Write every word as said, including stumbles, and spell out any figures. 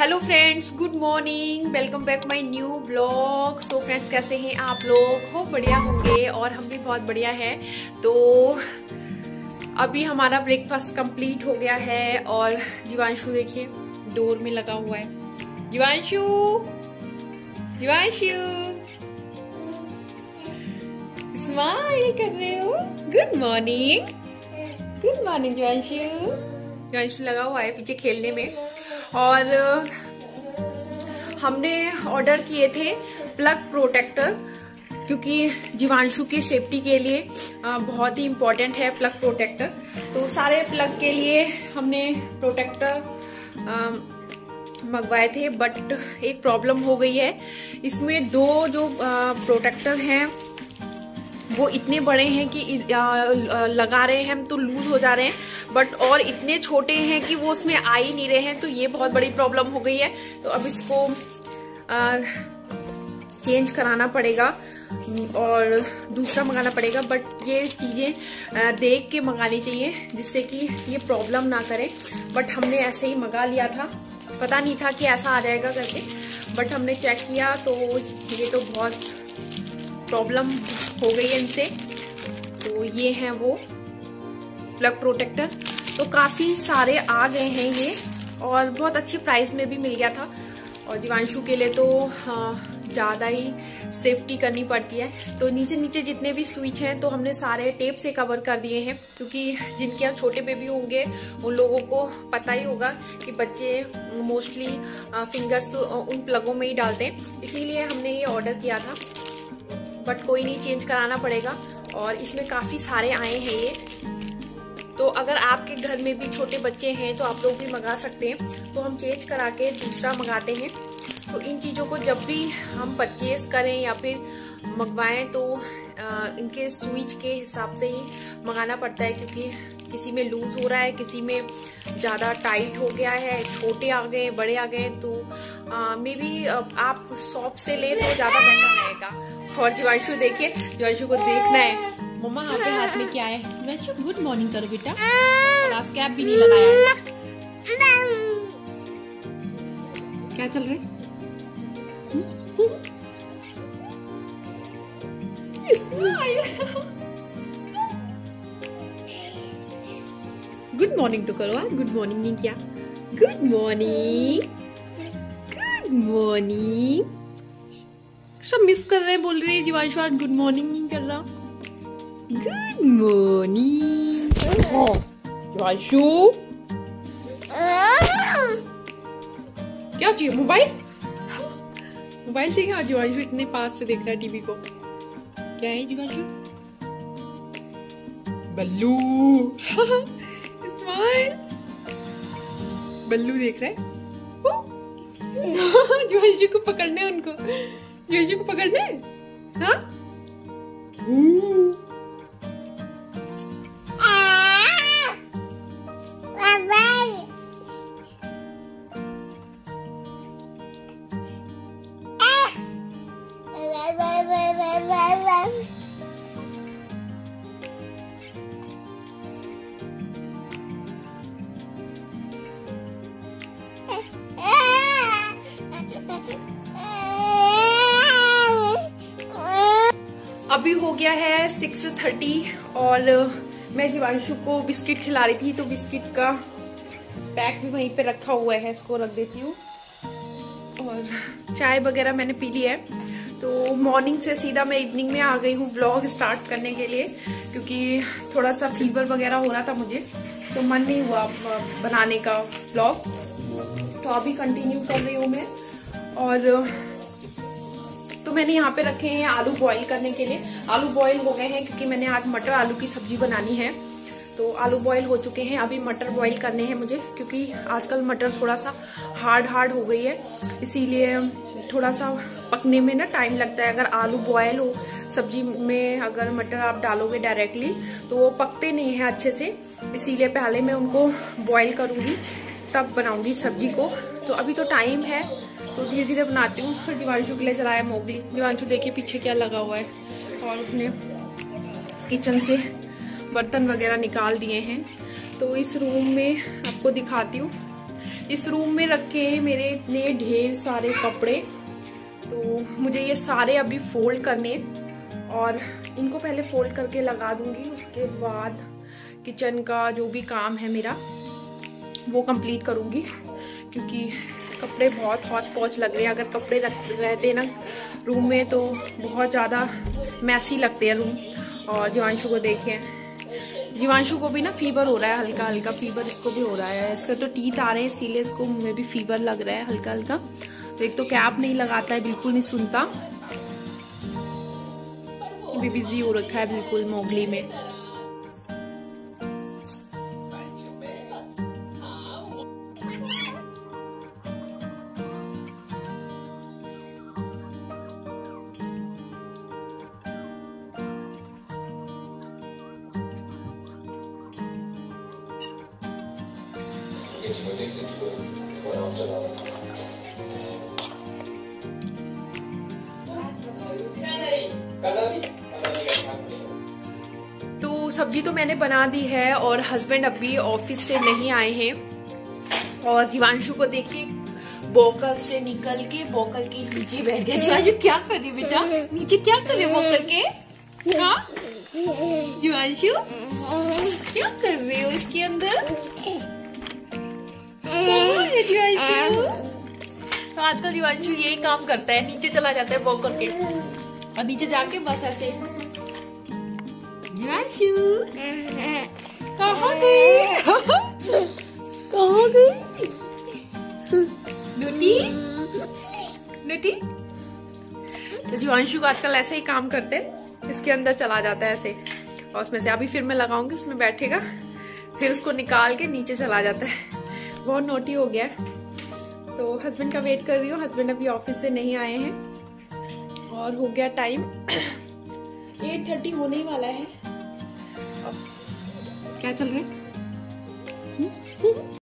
Hello friends, good morning, welcome back my new blog. So friends, कैसे हैं आप लोग? खूब बढ़िया होंगे और हम भी बहुत बढ़िया हैं। तो अभी हमारा ब्रेकफास्ट कंप्लीट हो गया है और जीवांशु देखिए डोर में लगा हुआ है। जीवांशु जीवांशु स्माइल कर रहे हो। Good morning, good morning Jeevanshu. Jeevanshu लगा हुआ है पीछे खेलने में। और हमने ऑर्डर किए थे प्लग प्रोटेक्टर, क्योंकि जीवांशु की सेफ्टी के लिए बहुत ही इम्पोर्टेंट है प्लग प्रोटेक्टर। तो सारे प्लग के लिए हमने प्रोटेक्टर मंगवाए थे, बट एक प्रॉब्लम हो गई है। इसमें दो जो प्रोटेक्टर हैं वो इतने बड़े हैं कि लगा रहे हैं हम तो लूज हो जा रहे हैं, बट और इतने छोटे हैं कि वो उसमें आ ही नहीं रहे हैं। तो ये बहुत बड़ी प्रॉब्लम हो गई है। तो अब इसको आ, चेंज कराना पड़ेगा और दूसरा मंगाना पड़ेगा। बट ये चीजें देख के मंगानी चाहिए जिससे कि ये प्रॉब्लम ना करे। बट हमने ऐसे ही मंगा लिया था, पता नहीं था कि ऐसा आ जाएगा करके। बट हमने चेक किया तो ये तो बहुत प्रॉब्लम हो गई है इनसे। तो ये हैं वो प्लग प्रोटेक्टर। तो काफी सारे आ गए हैं ये और बहुत अच्छी प्राइस में भी मिल गया था। और जीवांशु के लिए तो ज्यादा ही सेफ्टी करनी पड़ती है। तो नीचे नीचे जितने भी स्विच हैं तो हमने सारे टेप से कवर कर दिए हैं, क्योंकि जिनके यहाँ छोटे बेबी होंगे उन लोगों को पता ही होगा कि बच्चे मोस्टली फिंगर्स उन प्लगों में ही डालते हैं। इसीलिए हमने ये ऑर्डर किया था। बट कोई नहीं, चेंज कराना पड़ेगा। और इसमें काफी सारे आए हैं ये। तो अगर आपके घर में भी छोटे बच्चे हैं तो आप लोग भी मंगा सकते हैं। तो हम चेंज करा के दूसरा मंगाते हैं। तो इन चीजों को जब भी हम परचेज करें या फिर मंगवाएं तो आ, इनके स्विच के हिसाब से ही मंगाना पड़ता है, क्योंकि किसी में लूज हो रहा है, किसी में ज्यादा टाइट हो गया है, छोटे आ गए बड़े आ गए। तो मे बी आप शॉप से ले तो ज्यादा बेटर रहेगा। और जीवांशु देखिए, जीवांशु को देखना है मम्मा आपके हाथ में क्या है। जीवांशु गुड मॉर्निंग करो बेटा। और आज कैप भी नहीं लगाया है। क्या चल रहा है? गुड मॉर्निंग तो करो। आज गुड मॉर्निंग नहीं किया। Good morning, good morning. सब मिस कर रहे हैं, बोल रहे हैं जीवांशु आज गुड मॉर्निंग नहीं कर रहा। Good morning Jeevanshu. क्या चाहिए? मोबाइल मोबाइल चाहिए। हाँ, जीवांशु इतने पास से देख रहा है टीवी को। क्या है जीवांशु? बल्लू। स्माइल। बल्लू देख रहा है। जीवांशु को पकड़ने, उनको जीवांशु को पकड़ने। हाँ अभी हो गया है सिक्स थर्टी और मैं जीवांशु को बिस्किट खिला रही थी। तो बिस्किट का पैक भी वहीं पे रखा हुआ है, इसको रख देती हूँ। और चाय वगैरह मैंने पी ली है। तो मॉर्निंग से सीधा मैं इवनिंग में आ गई हूँ ब्लॉग स्टार्ट करने के लिए, क्योंकि थोड़ा सा फीवर वगैरह हो रहा था मुझे, तो मन नहीं हुआ बनाने का ब्लॉग। तो अभी कंटिन्यू कर रही हूँ मैं। और तो मैंने यहाँ पे रखे हैं आलू बॉईल करने के लिए। आलू बॉईल हो गए हैं क्योंकि मैंने आज मटर आलू की सब्जी बनानी है। तो आलू बॉईल हो चुके हैं। अभी मटर बॉईल करने हैं मुझे, क्योंकि आजकल मटर थोड़ा सा हार्ड हार्ड हो गई है, इसीलिए थोड़ा सा पकने में ना टाइम लगता है। अगर आलू बॉयल हो सब्जी में, अगर मटर आप डालोगे डायरेक्टली तो वो पकते नहीं हैं अच्छे से। इसीलिए पहले मैं उनको बॉईल करूँगी तब बनाऊँगी सब्जी को। तो अभी तो टाइम है, तो धीरे धीरे बनाती हूँ। जीवांशु के लिए चलाया मोगली। जीवांशु देखिए पीछे क्या लगा हुआ है। और उसने किचन से बर्तन वगैरह निकाल दिए हैं। तो इस रूम में आपको दिखाती हूँ। इस रूम में रखे हैं मेरे इतने ढेर सारे कपड़े, तो मुझे ये सारे अभी फोल्ड करने और इनको पहले फोल्ड करके लगा दूंगी। उसके बाद किचन का जो भी काम है मेरा वो कंप्लीट करूंगी, क्योंकि कपड़े बहुत हौच पौच लग रहे हैं। अगर कपड़े रख रहते ना रूम में तो बहुत ज़्यादा मैसी लगते हैं रूम। और जीवांशु को देखिए, जीवांशु को भी ना फीवर हो रहा है, हल्का हल्का फीवर इसको भी हो रहा है। इसका तो टीथ आ रहे हैं इसीलिए इसको मुँह में भी फीवर लग रहा है हल्का हल्का। तो एक तो कैप नहीं लगाता है, बिल्कुल नहीं सुनता, भी बिजी हो रखा है बिल्कुल मोगली में। तो सब्जी तो मैंने बना दी है और हस्बैंड अभी ऑफिस से नहीं आए हैं। और जीवांशु को देखिए बोकर से निकल के बोकर के नीचे बैठ गया। जीवांशु क्या कर रही बेटा, नीचे क्या कर रहे बोकर के? हाँ जीवांशु क्या कर रहे हो इसके अंदर? जीवांशु तो आजकल जीवांशु यही काम करता है, नीचे चला जाता है बॉक करके और नीचे जाके बस ऐसे। जीवांशु कहाँ गई? कहाँ गई? नूटी नूटी। तो जीवांशु को आजकल ऐसे ही काम करते, इसके अंदर चला जाता है ऐसे और उसमें से अभी फिर मैं लगाऊंगी, उसमें बैठेगा, फिर उसको निकाल के नीचे चला जाता है। बहुत नोटी हो गया है। तो हस्बैंड का वेट कर रही हूँ, हस्बैंड अभी ऑफिस से नहीं आए हैं और हो गया टाइम एट थर्टी होने ही वाला है। क्या चल रहा है?